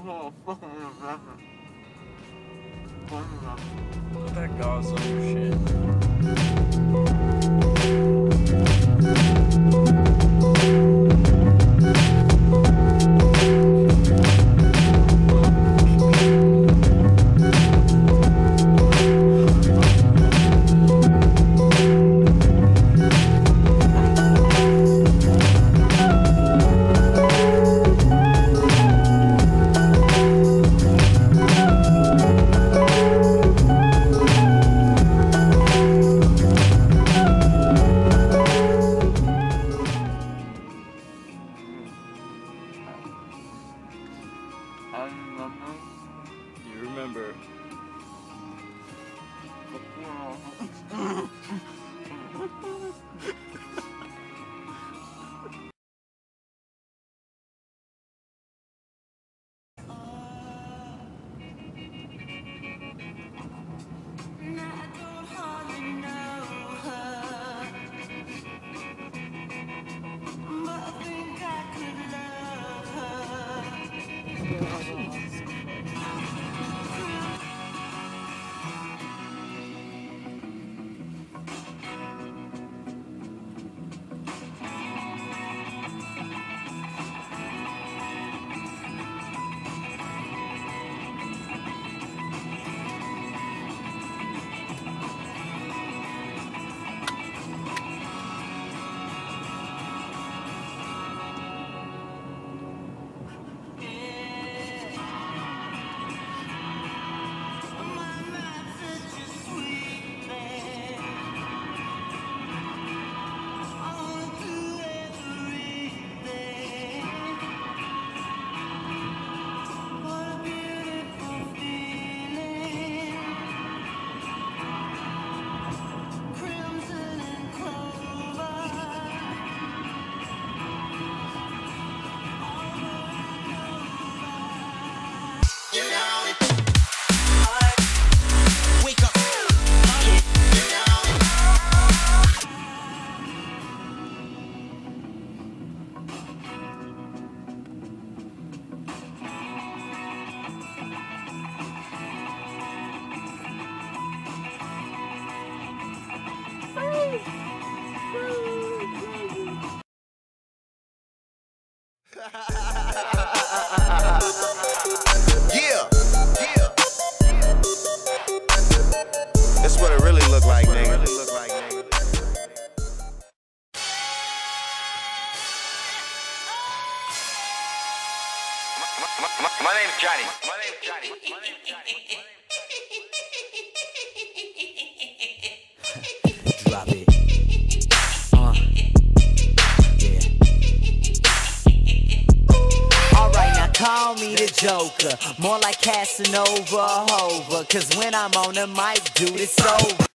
Put that gauze on your shit. You remember. Yeah. That's what it really look like, nigga. My name's Johnny. Drop it. Yeah. Alright, now call me the Joker. More like Casanova, Hova. Cause when I'm on the mic, dude, it's over.